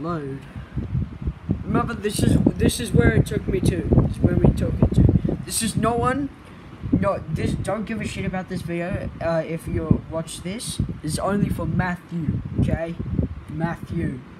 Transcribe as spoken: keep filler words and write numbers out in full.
load. Remember, this is this is where it took me to. This is where we took it to. This is no one. No, this don't give a shit about this video. Uh, if you watch this, it's only for Matthew. Okay, Matthew.